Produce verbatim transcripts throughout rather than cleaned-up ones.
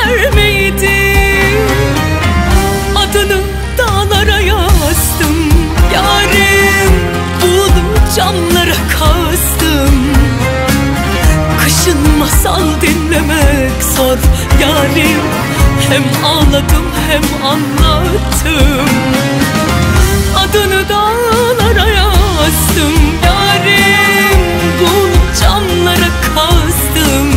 vermeydi. Adını dağlara yazdım yarim, buğulu camlara kazdım. Kışın masal dinlemek zor yarim, hem ağladım hem anlattım. Adını dağlara yazdım yarim, buğulu camlara kazdım.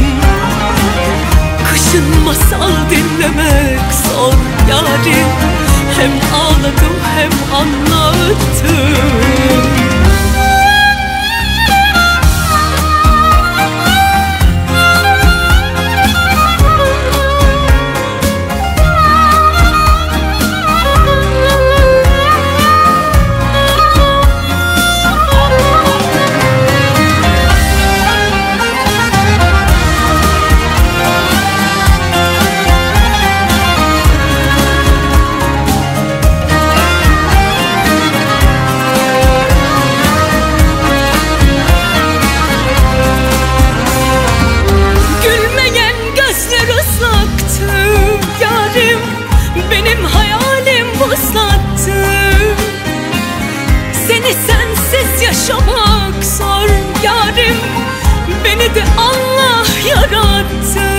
Kışın masal dinlemek zor yarim, hem ağladım hem anlattım. Benim hayalim vuslattı. Seni sensiz yaşamak zor yarim, beni de Allah yarattı.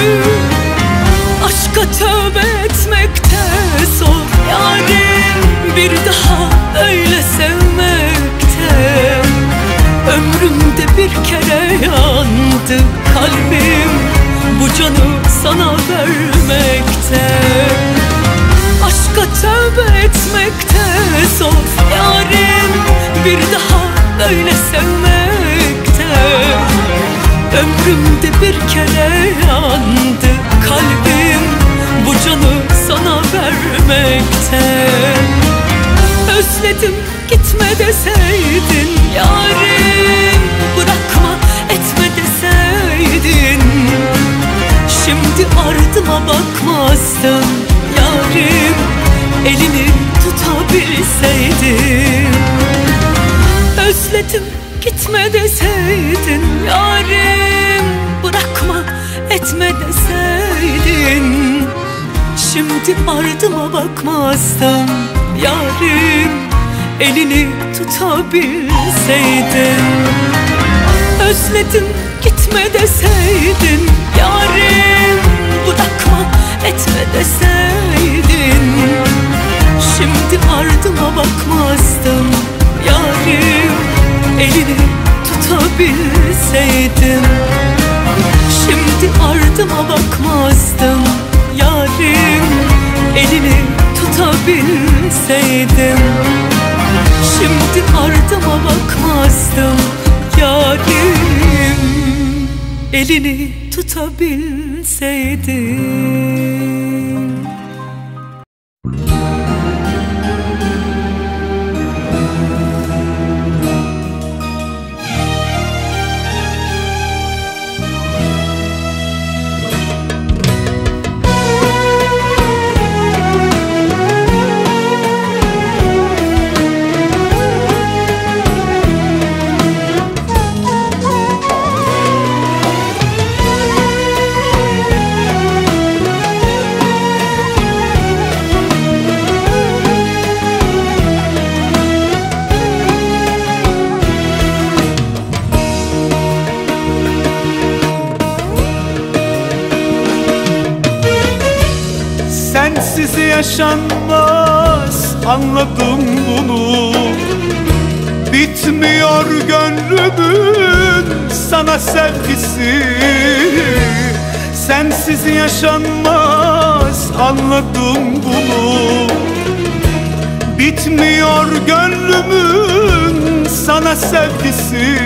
Aşka tövbe etmekte zor yarim, bir daha öyle sevmekte. Ömrümde bir kere yandı kalbim, bu canı sana vermekte. Aşka tövbe etmekte zor yarim, bir daha böyle sevmekte. Ömrümde bir kere yandı kalbim, bu canı sana vermekte. Özledim gitme deseydin yarim, bırakma etme deseydin. Şimdi ardıma bakmazdın yarim, elini tutabilseydim. Özledim gitme deseydin yarim, bırakma etme deseydin. Şimdi ardıma bakmazdın yarim, elini tutabilseydin. Özledim gitme deseydin yarim, bırakma etme deseydin. Şimdi ardıma bakmazdım yarim, elini tutabilseydim. Şimdi ardıma bakmazdım yarim, elini tutabilseydim. Şimdi ardıma bakmazdım yarim, elini tutabilseydim. Sensiz yaşanmaz, anladım bunu. Bitmiyor gönlümün sana sevgisi. Sensiz yaşanmaz, anladım bunu. Bitmiyor gönlümün sana sevgisi.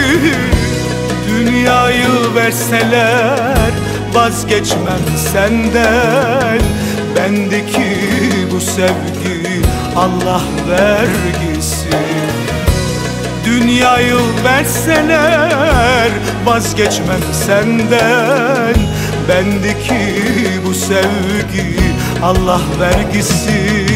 Dünyayı verseler vazgeçmem senden. Bendeki bu sevgi Allah vergisi. Dünyayı verseler vazgeçmem senden. Bendeki bu sevgi Allah vergisi.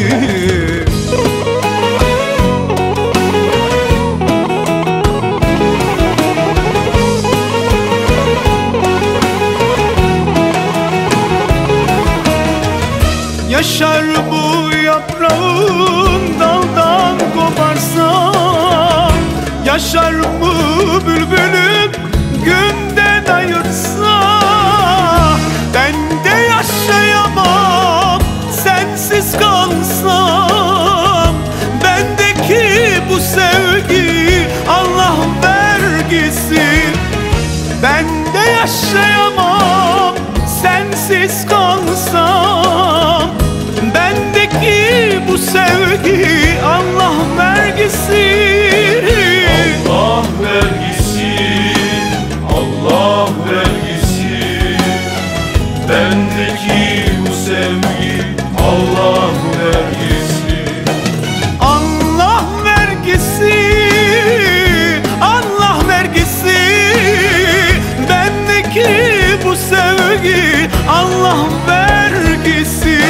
Yaşar mı bülbülüm günden ayırsa? Ben de yaşayamam sensiz kalsam. Bendeki bu sevgi Allah vergisi. Ben de yaşayamam sensiz kalsam. Bendeki bu sevgi Allah vergisi. Allah vergisi, Allah vergisi. Bendeki bu sevgi Allah vergisi. Allah vergisi, Allah vergisi. Bendeki bu sevgi Allah vergisi.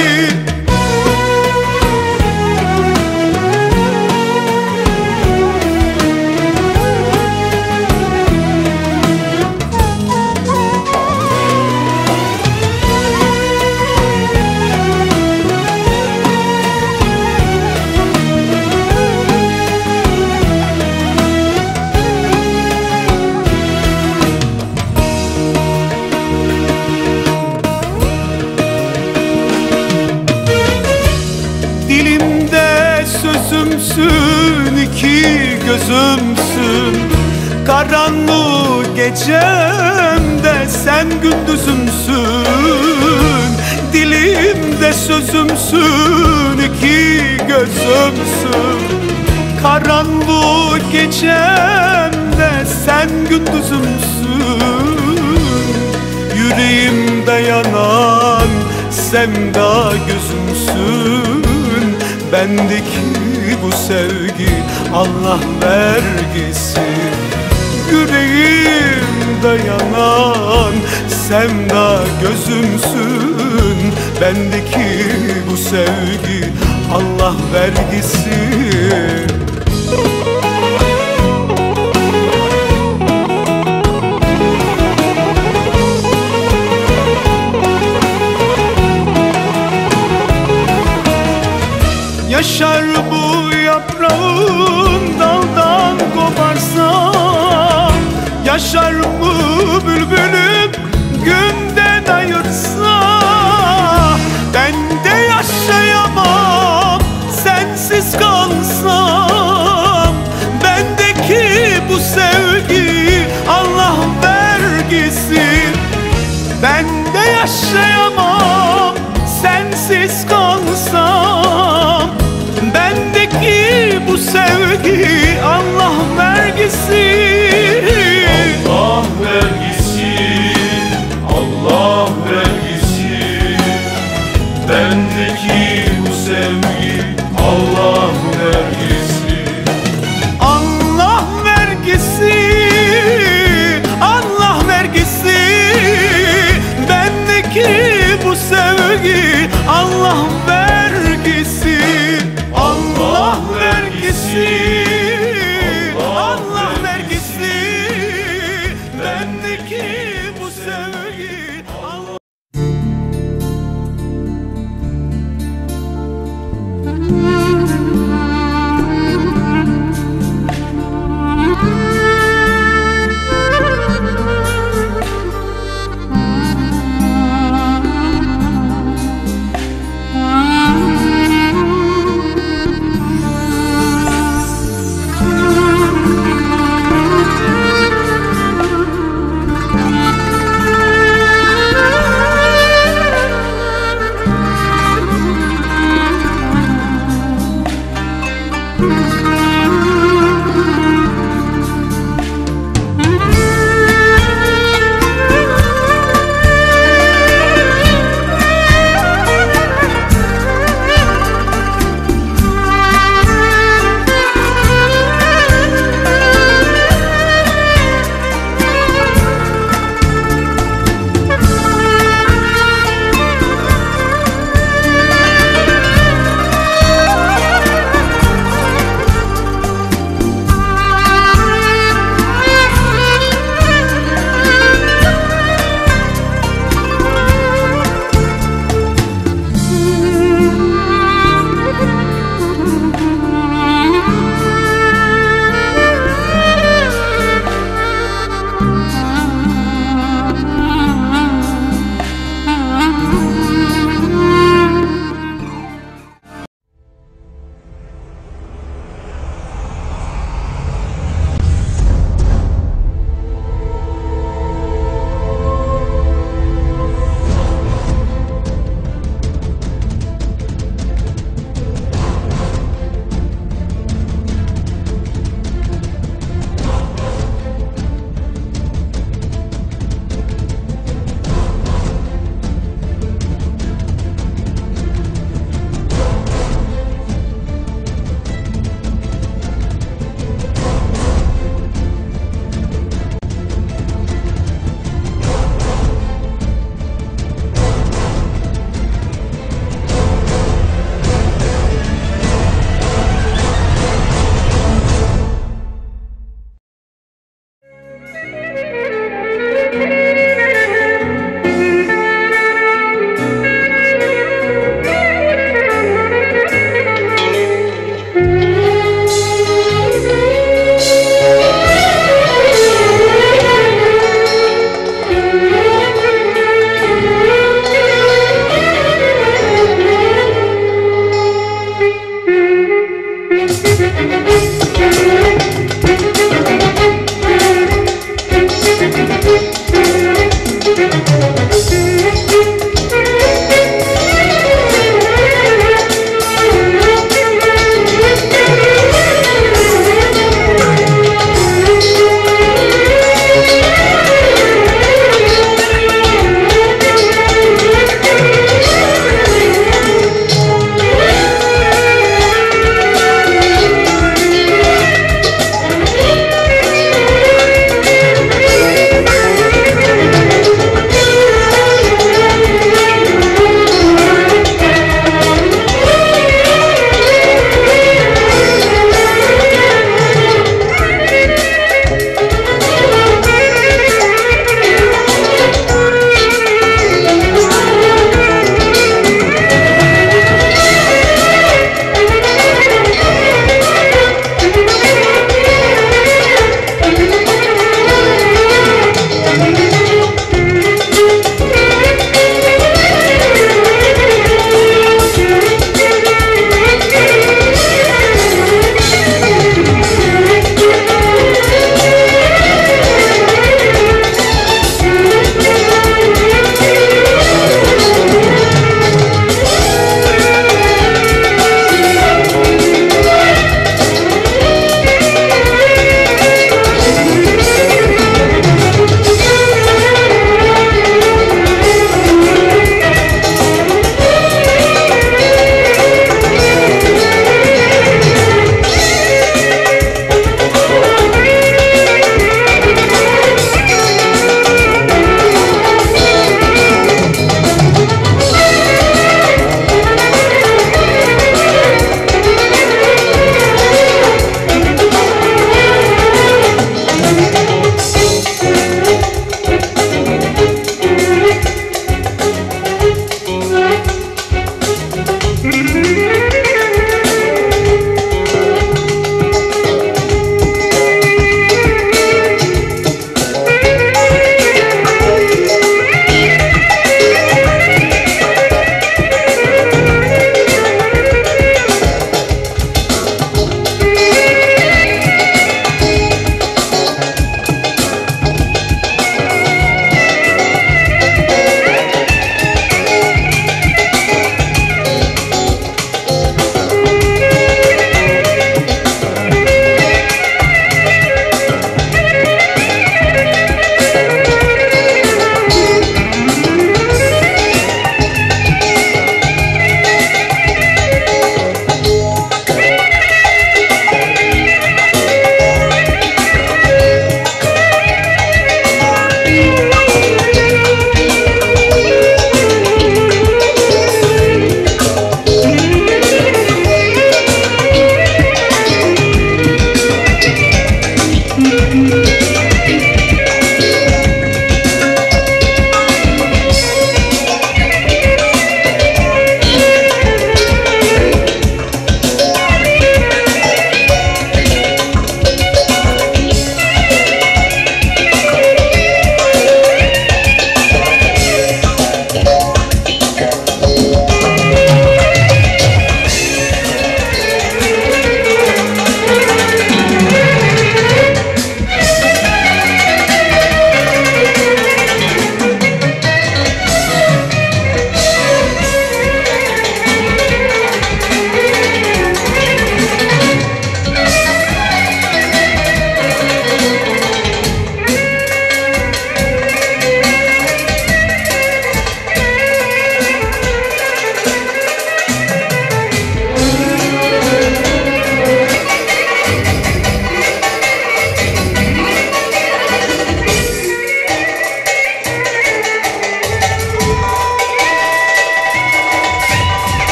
Dilimde sözümsün, iki gözümsün. Karanlık gecemde sen gündüzümsün. Dilimde sözümsün, iki gözümsün. Karanlık gecemde sen gündüzümsün. Yüreğimde yanan sevda gözümsün. Bendeki bu sevgi Allah vergisi. Yüreğimde yanan sevda gözümsün. Bendeki bu sevgi Allah vergisi. Yaşar bu yaprağın daldan koparsa? Yaşar mı bülbülüm günden ayırsa? Ben de yaşayamam sensiz kalsam. Bendeki bu sevgi Allah vergisi. Ben de yaşayamam sensiz kalsam. Bendeki bu sevgi